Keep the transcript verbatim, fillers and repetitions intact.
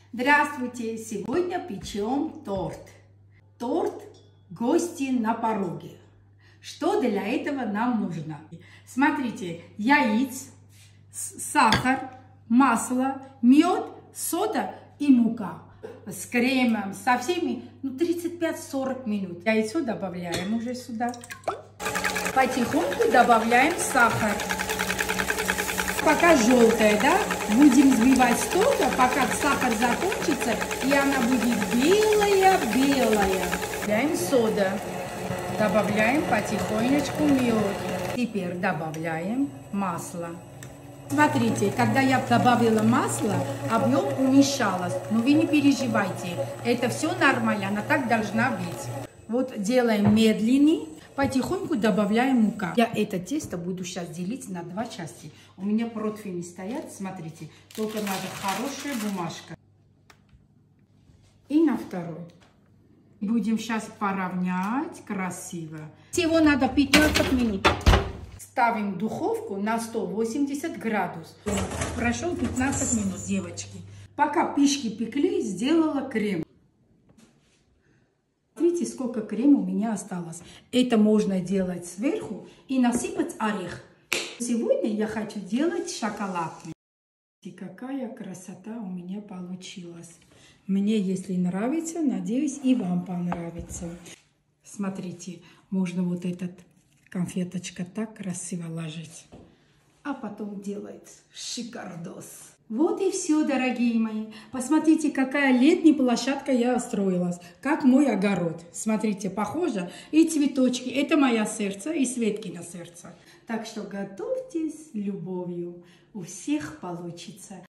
Здравствуйте! Сегодня печем торт. Торт «Гости на пороге». Что для этого нам нужно? Смотрите, яиц, сахар, масло, мед, сода и мука. С кремом, со всеми, ну, тридцать пять сорок минут. Яйцо добавляем уже сюда. Потихоньку добавляем сахар. Пока желтая, да, будем взбивать столько, пока сахар закончится, и она будет белая-белая. Добавляем сода, добавляем потихонечку мед. Теперь добавляем масло. Смотрите, когда я добавила масло, объем уменьшалось. Но вы не переживайте, это все нормально, она так должна быть. Вот делаем медленнее. Потихоньку добавляем мука. Я это тесто буду сейчас делить на два части. У меня противни стоят, смотрите. Только надо хорошая бумажка. И на второй. Будем сейчас поравнять красиво. Всего надо пятнадцать минут. Ставим духовку на сто восемьдесят градусов. Прошло пятнадцать минут, девочки. Пока пишки пекли, сделала крем. Смотрите, сколько крема у меня осталось. Это можно делать сверху и насыпать орех. Сегодня я хочу делать шоколадный. И какая красота у меня получилась. Мне, если нравится, надеюсь, и вам понравится. Смотрите, можно вот этот конфеточка так красиво ложить. А потом делать шикардос. Вот и все, дорогие мои. Посмотрите, какая летняя площадка я устроилась. Как мой огород. Смотрите, похоже. И цветочки. Это мое сердце и Светкино сердце. Так что готовьтесь с любовью. У всех получится.